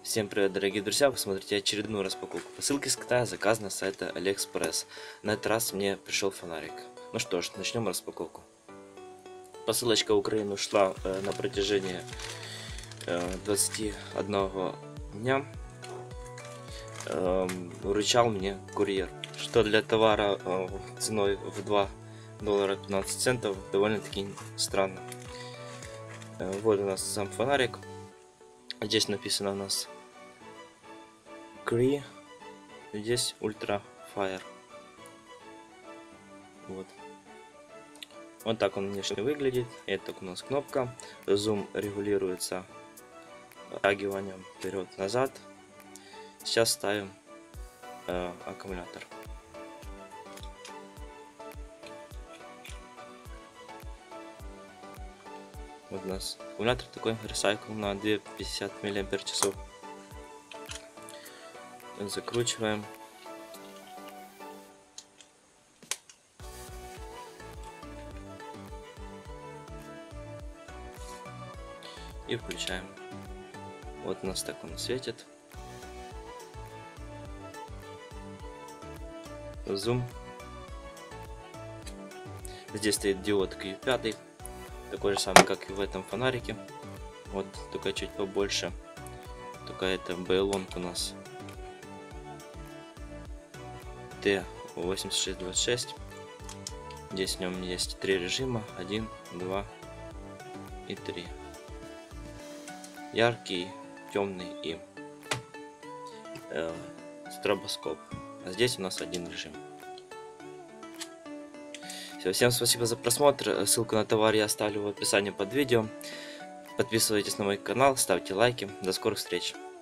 Всем привет, дорогие друзья! Вы смотрите очередную распаковку посылки с Китая, заказана с сайта AliExpress. На этот раз мне пришел фонарик. Ну что ж, начнем распаковку. Посылочка в Украину шла на протяжении 21 дня. Вручал мне курьер, что для товара ценой в $2.15 довольно-таки странно. Вот у нас сам фонарик. Здесь написано у нас Cree, здесь Ultra Fire. Вот так он внешне выглядит. Это у нас кнопка. Зум регулируется оттягиванием вперед-назад. Сейчас ставим аккумулятор. Вот у нас аккумулятор такой Recycle на 250 мАч. Закручиваем. И включаем. Вот у нас так он светит. Зум. Здесь стоит диод Q5. Такой же самый, как и в этом фонарике. Вот, только чуть побольше. Только это Бейлонг у нас T8626. Здесь в нем есть 3 режима: 1, 2 и 3. Яркий, темный и стробоскоп. А здесь у нас один режим. Всем спасибо за просмотр. Ссылку на товар я оставлю в описании под видео. Подписывайтесь на мой канал, ставьте лайки. До скорых встреч.